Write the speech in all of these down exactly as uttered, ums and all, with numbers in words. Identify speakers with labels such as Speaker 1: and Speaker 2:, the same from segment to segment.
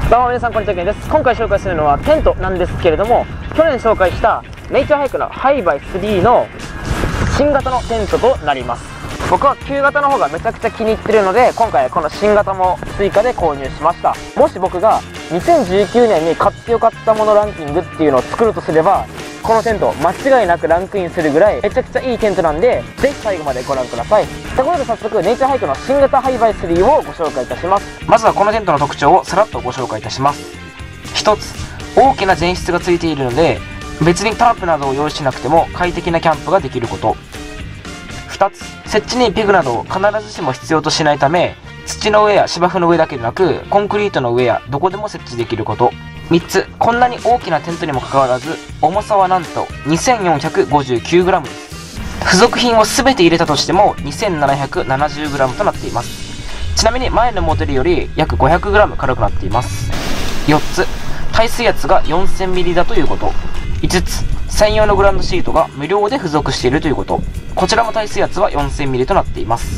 Speaker 1: どうも皆さんこんにちは、ケンです。今回紹介するのはテントなんですけれども、去年紹介したネイチャーハイクのハイバイスリーの新型のテントとなります。僕は旧型の方がめちゃくちゃ気に入ってるので、今回この新型も追加で購入しました。もし僕がにせんじゅうきゅうねんに買ってよかったものランキングっていうのを作るとすれば、このテント間違いなくランクインするぐらいめちゃくちゃいいテントなんで、ぜひ最後までご覧ください。ということで早速ネイチャーハイクの新型ハイバイスリーをご紹介いたします。まずはこのテントの特徴をさらっとご紹介いたします。ひとつ、大きな前室がついているので別にタープなどを用意しなくても快適なキャンプができること。ふたつ、設置にペグなどを必ずしも必要としないため、土の上や芝生の上だけでなくコンクリートの上やどこでも設置できること。みっつ、こんなに大きなテントにもかかわらず重さはなんと にせんよんひゃくごじゅうきゅうグラム です。付属品を全て入れたとしても にせんななひゃくななじゅうグラム となっています。ちなみに前のモデルより約 ごひゃくグラム 軽くなっています。よっつ、耐水圧が よんせんミリ だということ。いつつ、専用のグランドシートが無料で付属しているということ。こちらも耐水圧は よんせんミリ となっています。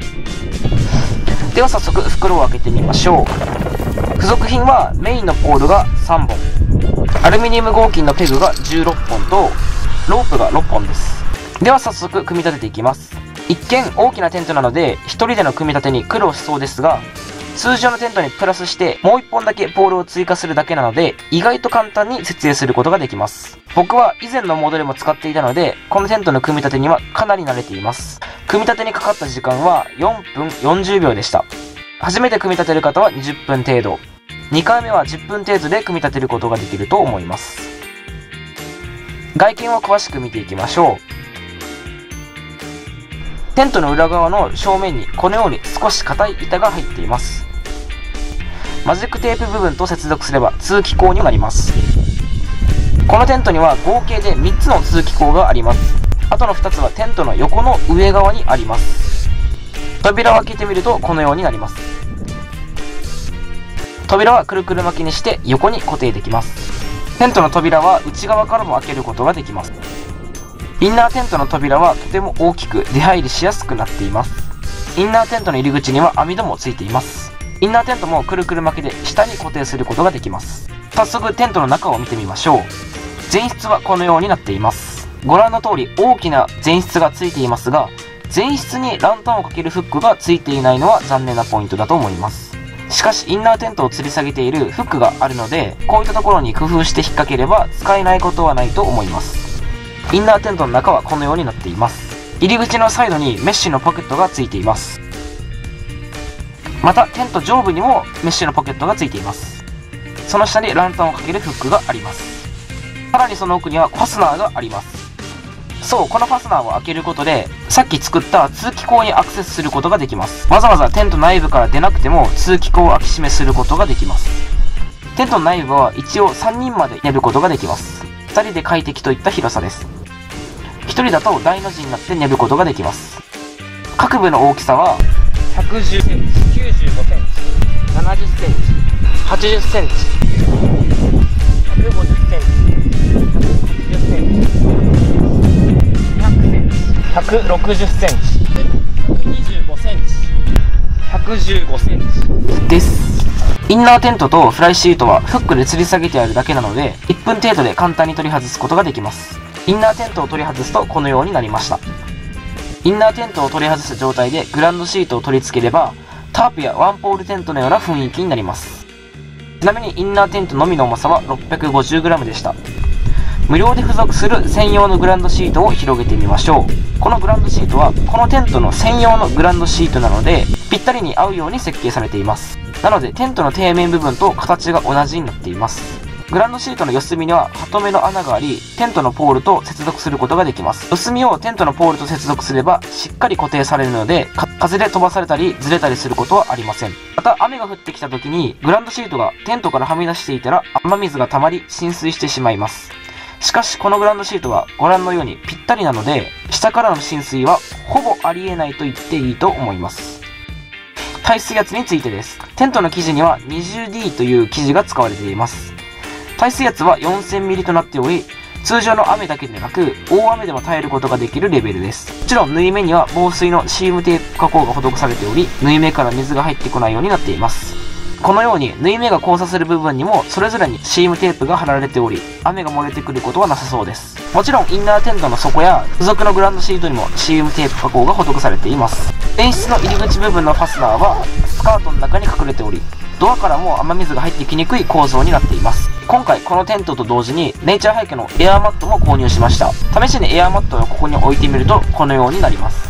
Speaker 1: では早速袋を開けてみましょう。付属品はメインのポールがさんぼん、アルミニウム合金のペグがじゅうろっぽんとロープがろっぽんです。では早速組み立てていきます。一見大きなテントなのでひとりでの組み立てに苦労しそうですが、通常のテントにプラスしてもういっぽんだけポールを追加するだけなので意外と簡単に設営することができます。僕は以前のモデルも使っていたのでこのテントの組み立てにはかなり慣れています。組み立てにかかった時間はよんぷんよんじゅうびょうでした。初めて組み立てる方はにじゅっぷん程度、にかいめはじゅっぷん程度で組み立てることができると思います。外見を詳しく見ていきましょう。テントの裏側の正面にこのように少し硬い板が入っています。マジックテープ部分と接続すれば通気口になります。このテントには合計でみっつの通気口があります。あとのふたつはテントの横の上側にあります。扉を開けてみるとこのようになります。扉はくるくる巻きにして横に固定できます。テントの扉は内側からも開けることができます。インナーテントの扉はとても大きく出入りしやすくなっています。インナーテントの入り口には網戸もついています。インナーテントもくるくる巻きで下に固定することができます。早速テントの中を見てみましょう。前室はこのようになっています。ご覧の通り大きな前室がついていますが、前室にランタンをかけるフックがついていないのは残念なポイントだと思います。しかしインナーテントを吊り下げているフックがあるので、こういったところに工夫して引っ掛ければ使えないことはないと思います。インナーテントの中はこのようになっています。入り口のサイドにメッシュのポケットがついています。またテント上部にもメッシュのポケットがついています。その下にランタンをかけるフックがあります。さらにその奥にはファスナーがあります。そう、このファスナーを開けることでさっき作った通気口にアクセスすることができます。わざわざテント内部から出なくても通気口を開き閉めすることができます。テントの内部は一応さんにんまで寝ることができます。ふたりで快適といった広さです。ひとりだと大の字になって寝ることができます。各部の大きさはひゃくじゅっセンチ、きゅうじゅうごセンチ、ななじゅっセンチ、はちじゅっセンチ、ひゃくごじゅっセンチ、ひゃくはちじゅっセンチ、にひゃくセンチ、ひゃくろくじゅっセンチ、ひゃくにじゅうごセンチ、ひゃくじゅうごセンチです。インナーテントとフライシートはフックで吊り下げてあるだけなのでいっぷん程度で簡単に取り外すことができます。インナーテントを取り外すとこのようになりました。インナーテントを取り外した状態でグランドシートを取り付ければタープやワンポールテントのような雰囲気になります。ちなみにインナーテントのみの重さは ろっぴゃくごじゅうグラム でした。無料で付属する専用のグランドシートを広げてみましょう。このグランドシートはこのテントの専用のグランドシートなのでぴったりに合うように設計されています。なのでテントの底面部分と形が同じになっています。グランドシートの四隅にはハトメの穴があり、テントのポールと接続することができます。四隅をテントのポールと接続すればしっかり固定されるので、風で飛ばされたりずれたりすることはありません。また雨が降ってきた時にグランドシートがテントからはみ出していたら雨水が溜まり浸水してしまいます。しかしこのグランドシートはご覧のようにぴったりなので、下からの浸水はほぼありえないと言っていいと思います。耐水圧についてです。テントの生地には にじゅうディー という生地が使われています。耐水圧は よんせんミリ となっており、通常の雨だけでなく大雨でも耐えることができるレベルです。もちろん縫い目には防水のシームテープ加工が施されており、縫い目から水が入ってこないようになっています。 このように縫い目が交差する部分にもそれぞれにシームテープが貼られており、雨が漏れてくることはなさそうです。もちろんインナーテントの底や付属のグランドシートにもシームテープ加工が施されています。前室の入り口部分のファスナーはスカートの中に隠れており、ドアからも雨水が入ってきにくい構造になっています。今回このテントと同時にネイチャーハイクのエアーマットも購入しました。試しにエアーマットをここに置いてみるとこのようになります。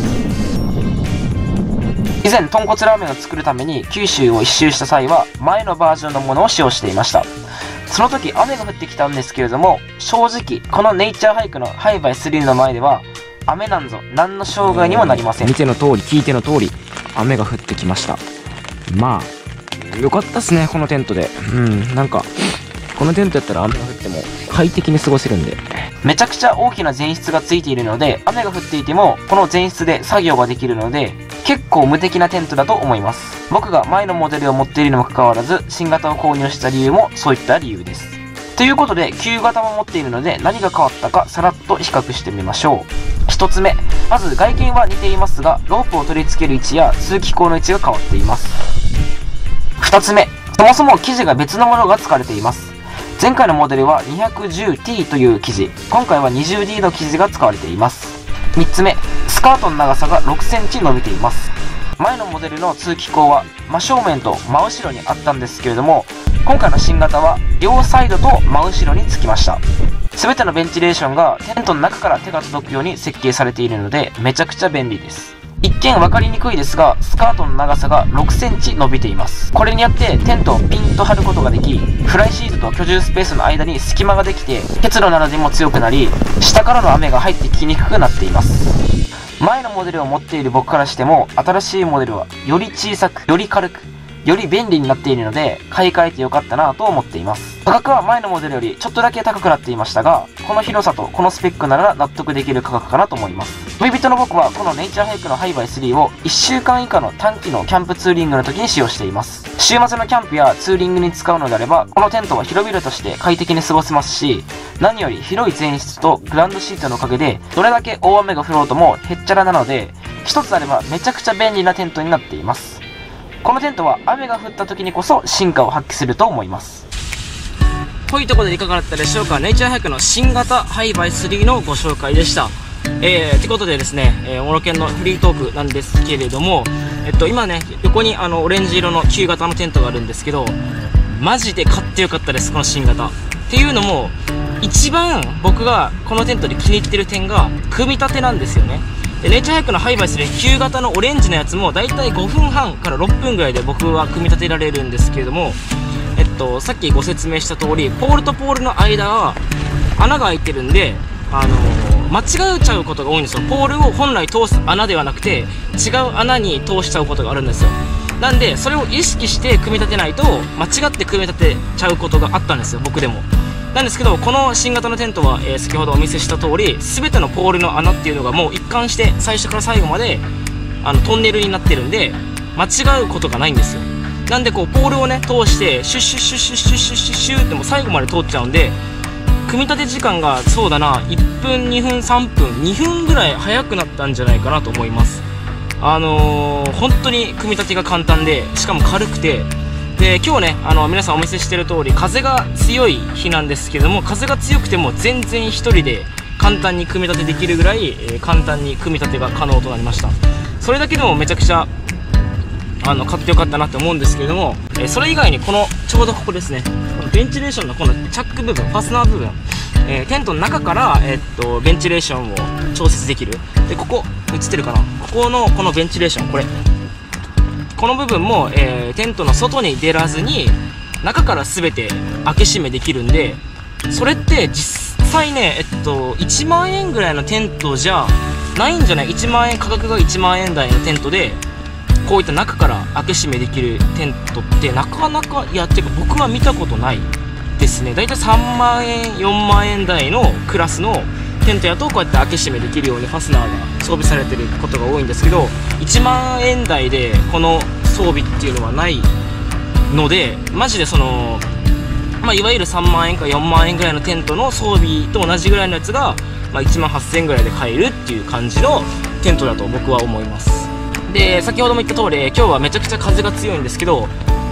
Speaker 1: 以前豚骨ラーメンを作るために九州を一周した際は前のバージョンのものを使用していました。その時雨が降ってきたんですけれども、正直このネイチャーハイクのハイバイスリーの前では雨なんぞ何の障害にもなりません。
Speaker 2: 見ての通り聞いての通り雨が降ってきました。まあよかったっすね、このテントで。うんなんかこのテントやったら雨が降っても快適に過ごせるんで。
Speaker 1: めちゃくちゃ大きな前室がついているので、雨が降っていてもこの前室で作業ができるので結構無敵なテントだと思います。僕が前のモデルを持っているにもかかわらず新型を購入した理由もそういった理由です。ということで旧型も持っているので何が変わったかさらっと比較してみましょう。ひとつめ、まず外見は似ていますがロープを取り付ける位置や通気口の位置が変わっています。ふたつめ、そもそも生地が別のものが使われています。前回のモデルは にひゃくじゅうティー という生地、今回は にじゅうディー の生地が使われています。みっつめ、スカートの長さがろくセンチ伸びています。前のモデルの通気口は真正面と真後ろにあったんですけれども、今回の新型は両サイドと真後ろにつきました。全てのベンチレーションがテントの中から手が届くように設計されているのでめちゃくちゃ便利です。一見分かりにくいですが、スカートの長さがろくセンチ伸びています。これによってテントをピンと張ることができ、フライシートと居住スペースの間に隙間ができて結露などにも強くなり、下からの雨が入ってきにくくなっています。前のモデルを持っている僕からしても新しいモデルはより小さく、より軽く、より便利になっているので買い替えてよかったなと思っています。価格は前のモデルよりちょっとだけ高くなっていましたが、この広さとこのスペックなら納得できる価格かなと思います。旅人の僕はこのネイチャーハイクのハイバイスリーをいっしゅうかん以下の短期のキャンプツーリングの時に使用しています。週末のキャンプやツーリングに使うのであればこのテントは広々として快適に過ごせますし、何より広い前室とグランドシートのおかげでどれだけ大雨が降ろうともへっちゃらなので、一つあればめちゃくちゃ便利なテントになっています。このテントは雨が降った時にこそ進化を発揮すると思います。というところでいかがだったでしょうか。ネイチャーハイクの新型ハイバイスリーのご紹介でした。えー、ってことでですね、えー、モロケンのフリートークなんですけれども、えっと今ね横にあのオレンジ色の旧型のテントがあるんですけど、マジで買ってよかったです、この新型。っていうのも一番僕がこのテントで気に入ってる点が組み立てなんですよね。でネイチャーハイクのハイバイスリー旧型のオレンジのやつもだいたいごふんはんからろっぷんぐらいで僕は組み立てられるんですけれども、えっとさっきご説明した通りポールとポールの間は穴が開いてるんで、あのー、間違えちゃうことが多いんですよ。ポールを本来通す穴ではなくて違う穴に通しちゃうことがあるんですよ。なんでそれを意識して組み立てないと間違って組み立てちゃうことがあったんですよ、僕でも。なんですけどこの新型のテントは、えー、先ほどお見せした通り全てのポールの穴っていうのがもう一貫して最初から最後まであのトンネルになってるんで間違うことがないんですよ。なんでこうポールをね通してシュッシュッシュッシュッシュッシュッシュッシュッってもう最後まで通っちゃうんで、組み立て時間がそうだないっぷんにふんさんぷんにふんぐらい早くなったんじゃないかなと思います。あのー、本当に組み立てが簡単でしかも軽くて、で今日ねあの皆さんお見せしてる通り風が強い日なんですけれども、風が強くても全然一人で簡単に組み立てできるぐらい、えー、簡単に組み立てが可能となりました。それだけでもめちゃくちゃあの買ってよかったなって思うんですけれども、えー、それ以外にこのちょうどここですね、このベンチレーションのこのチャック部分、ファスナー部分、えー、テントの中から、えー、っとベンチレーションを調節できる。でここ映ってるかな、ここのこのベンチレーション、これこの部分も、えー、テントの外に出らずに中から全て開け閉めできるんで、それって実際ね、えっといちまんえんぐらいのテントじゃないんじゃない、いちまんえん、価格がいちまんえん台のテントでこういった中から開け閉めできるテントってなかなか、いやっていうか僕は見たことないですね。だいたいさんまんえんよんまんえん台のクラスのテントやとこうやって開け閉めできるようにファスナーが装備されてることが多いんですけど、いちまんえん台でこの装備っていうのはないので、マジでその、まあ、いわゆるさんまんえんかよんまんえんぐらいのテントの装備と同じぐらいのやつが、まあ、いちまんはっせんえんぐらいで買えるっていう感じのテントだと僕は思います。で先ほども言った通り今日はめちゃくちゃ風が強いんですけど、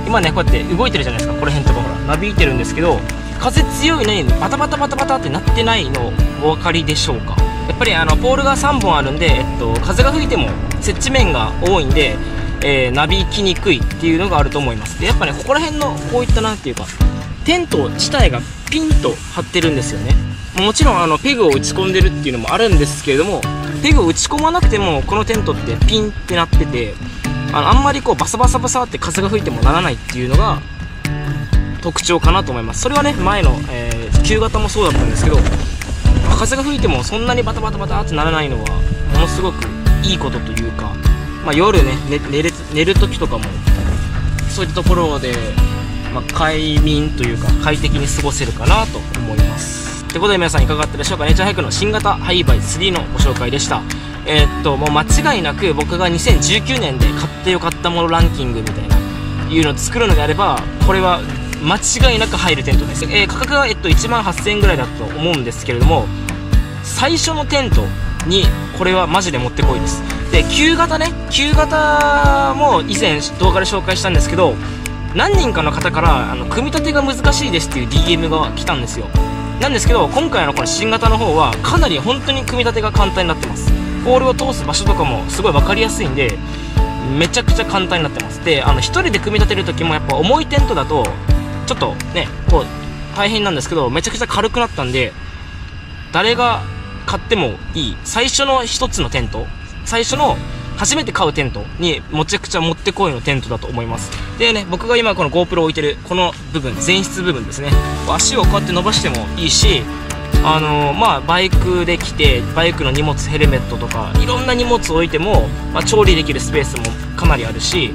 Speaker 1: 今ねこうやって動いてるじゃないですか。この辺とかほらなびいてるんですけど、風強いのにバタバタバタバタってなってないのお分かりでしょうか。やっぱりあのポールがさんぼんあるんで、えっと、風が吹いても接地面が多いんで、えー、なびきにくいっていうのがあると思います。でやっぱねここら辺のこういったなんていうかテント自体がピンと張ってるんですよね。もちろんあのペグを打ち込んでるっていうのもあるんですけれども、ペグを打ち込まなくてもこのテントってピンってなってて、あのあんまりこうバサバサバサって風が吹いてもならないっていうのが特徴かなと思います。それはね前の、えー、旧型もそうだったんですけど、風が吹いてもそんなにバタバタバタってならないのはものすごくいいことというか、まあ、夜ね寝寝る寝る時とかもそういったところで、まあ、快眠というか快適に過ごせるかなと思います。ということで皆さんいかがだったでしょうか。ネイチャーハイクの新型ハイバイスリーのご紹介でした。えー、っともう間違いなく僕がにせんじゅうきゅうねんで買ってよかったものランキングみたいないうのを作るのであれば、これは間違いなく入るテントです。えー、価格が、えっと、いちまんはっせんえんぐらいだと思うんですけれども、最初のテントにこれはマジでもってこいです。で旧型ね、旧型も以前動画で紹介したんですけど、何人かの方からあの組み立てが難しいですっていう ディーエム が来たんですよ。なんですけど今回のこの新型の方はかなり本当に組み立てが簡単になってます。ポールを通す場所とかもすごい分かりやすいんでめちゃくちゃ簡単になってます。であのひとりで組み立てる時もやっぱ重いテントだとちょっとねこう大変なんですけど、めちゃくちゃ軽くなったんで誰が買ってもいい最初の一つのテント、最初の初めて買うテントにめちゃくちゃもってこいのテントだと思います。でね僕が今この GoPro を置いてるこの部分、前室部分ですね、足をこうやって伸ばしてもいいし、あのー、まあバイクで来てバイクの荷物ヘルメットとかいろんな荷物を置いても、まあ、調理できるスペースもかなりあるし、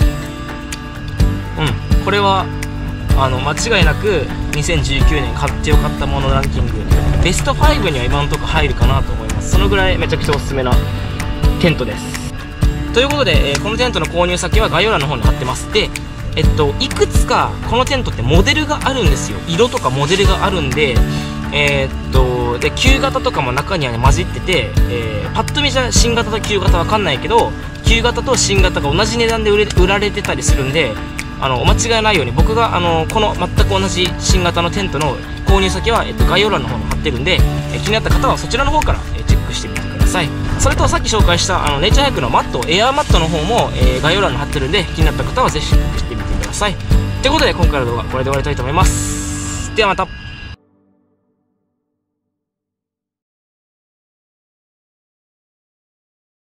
Speaker 1: うんこれはあの間違いなくにせんじゅうきゅうねん買ってよかったものランキングベストファイブには今のところ入るかなと思います。そのぐらいめちゃくちゃおすすめなテントです。ということで、えー、このテントの購入先は概要欄の方に貼ってます。でえっといくつかこのテントってモデルがあるんですよ。色とかモデルがあるんで、えー、っとで旧型とかも中にはね混じってて、えー、パッと見じゃ新型と旧型わかんないけど旧型と新型が同じ値段で売れ売られてたりするんで、あのお間違いないように僕があのこの全く同じ新型のテントの購入先は、えっと、概要欄の方に貼ってるんで、えー、気になった方はそちらの方から、えー、チェックしてみてください。それとさっき紹介したあのネイチャーハイクのマットエアーマットの方も、えー、概要欄に貼ってるんで気になった方はぜひチェックしてみてください。ということで今回の動画これで終わりたいと思います。ではまた。